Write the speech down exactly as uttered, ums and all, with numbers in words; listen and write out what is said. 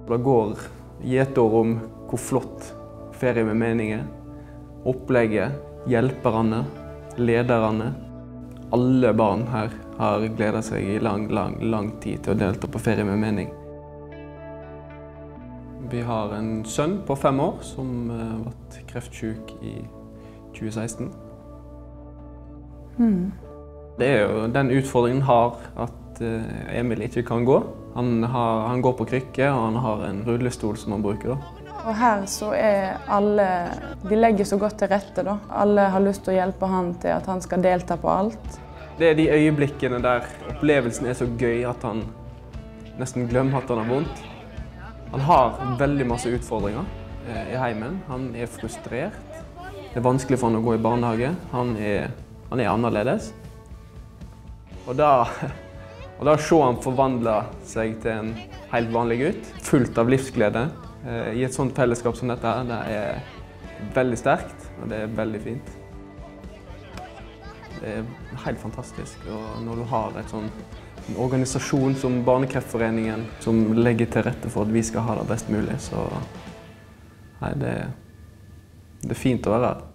Det går gjetord om hvor flott Ferie med mening er. Opplegget, hjelperne, lederne. Alle barn her har gledet seg i lang, lang, lang tid til å delta på Ferie med mening. Vi har en sønn på fem år som ble kreftsyk i tjue seksten. Mm. Det er jo den utfordringen har at Emil ikke kan gå. Han, har, han går på krykke, og han har en rullestol som han bruker. Da. Og her så er alle, de legger så godt til rette. Da. Alle har lyst til å hjelpe han til at han skal delta på alt. Det er de øyeblikkene der opplevelsen er så gøy at han nesten glemmer at han har vondt. Han har veldig masse utfordringer i heimen. Han er frustrert. Det er vanskelig for han å gå i barnehage. Han er, han er annerledes. Og da, og da se han forvandle seg til en helt vanlig gutt, fullt av livsglede, i et sånt fellesskap som dette her, det er veldig sterkt, og det er veldig fint. Det er helt fantastisk, og når du har et sånn, en organisasjon som Barnekreftforeningen, som legger til rette for at vi skal ha det best mulig, så nei, det, det er fint å være her.